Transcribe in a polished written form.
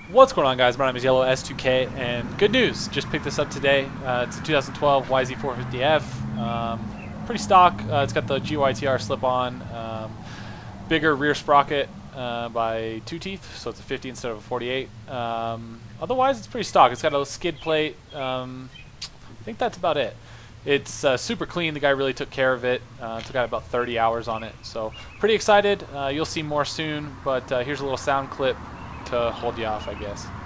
What's going on, guys? My name is Yellow S2K, and good news, just picked this up today. It's a 2012 YZ450f. Pretty stock. It's got the GYTR slip-on, bigger rear sprocket by 2 teeth, so it's a 50 instead of a 48. Otherwise, it's pretty stock. It's got a skid plate. I think that's about it. It's super clean. The guy really took care of it. Took out about 30 hours on it, so pretty excited. You'll see more soon, but here's a little sound clip to hold you off, I guess.